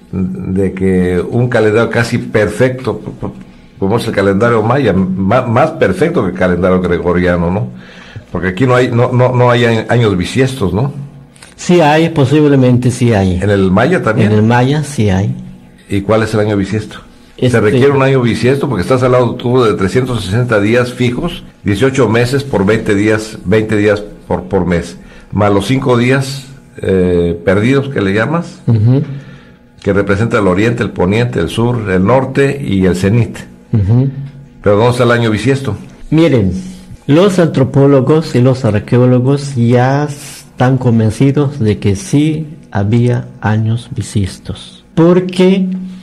de que un calendario casi perfecto, como es el calendario maya, más, más perfecto que el calendario gregoriano, ¿no? Porque aquí no hay, no, no, no hay años bisiestos, ¿no? Sí hay, posiblemente sí hay. ¿En el maya también? En el maya sí hay. ¿Y cuál es el año bisiesto? Este... Se requiere un año bisiesto porque estás hablando tú de trescientos sesenta días fijos, dieciocho meses por veinte días, veinte días por, por mes, más los cinco días eh, perdidos que le llamas, uh-huh. que representa el oriente, el poniente, el sur, el norte y el cenit. Uh-huh. Pero ¿dónde está el año bisiesto? Miren, los antropólogos y los arqueólogos ya están convencidos de que sí había años bisiestos, porque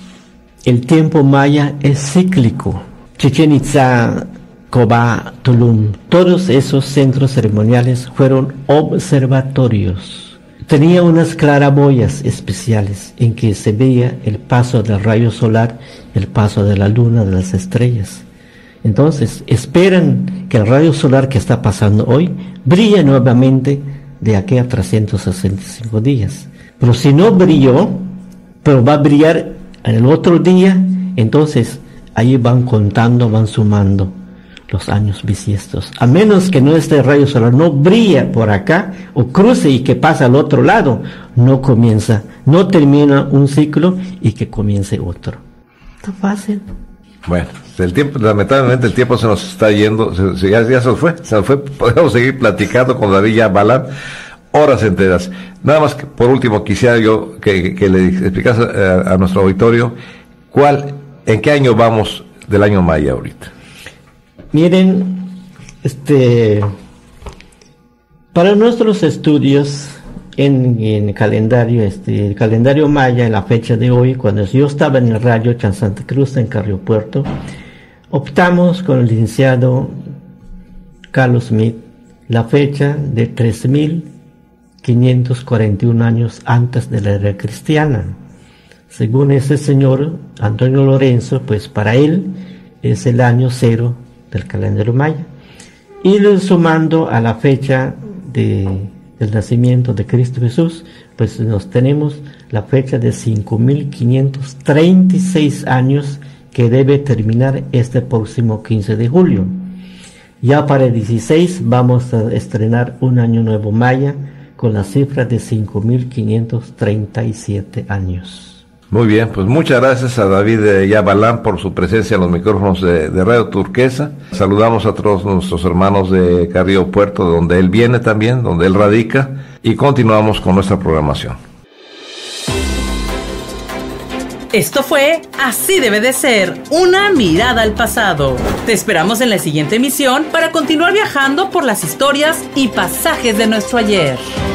el tiempo maya es cíclico. Chichén Itzá, Cobá, Tulum, todos esos centros ceremoniales fueron observatorios. Tenía unas claraboyas especiales en que se veía el paso del rayo solar, el paso de la luna, de las estrellas. Entonces, esperan que el rayo solar que está pasando hoy brille nuevamente de aquí a trescientos sesenta y cinco días. Pero si no brilló, pero va a brillar en el otro día, entonces ahí van contando, van sumando los años bisiestos. A menos que no este rayo solar no brilla por acá o cruce y que pasa al otro lado, no comienza, no termina un ciclo y que comience otro. Está fácil. Bueno, el tiempo, lamentablemente el tiempo se nos está yendo, se, se, ya, ya se nos fue, se nos fue, podemos seguir platicando con David Yabalán horas enteras. Nada más que por último quisiera yo que, que, que le explicase a, a nuestro auditorio cuál, en qué año vamos del año maya ahorita. Miren, este, para nuestros estudios en, en el calendario, este, el calendario maya, en la fecha de hoy, cuando yo estaba en el radio en Santa Cruz, en Carrillo Puerto, optamos con el licenciado Carlos Smith la fecha de tres mil quinientos cuarenta y uno años antes de la era cristiana. Según ese señor Antonio Lorenzo, pues para él es el año cero del calendario maya. Y sumando a la fecha de, del nacimiento de Cristo Jesús, pues nos tenemos la fecha de cinco mil quinientos treinta y seis años, que debe terminar este próximo quince de julio. Ya para el dieciséis vamos a estrenar un año nuevo maya con la cifra de cinco mil quinientos treinta y siete años. Muy bien, pues muchas gracias a David Yabalán por su presencia en los micrófonos de, de Radio Turquesa. Saludamos a todos nuestros hermanos de Carrillo Puerto, de donde él viene también, donde él radica, y continuamos con nuestra programación. Esto fue Así debe de ser, una mirada al pasado. Te esperamos en la siguiente emisión para continuar viajando por las historias y pasajes de nuestro ayer.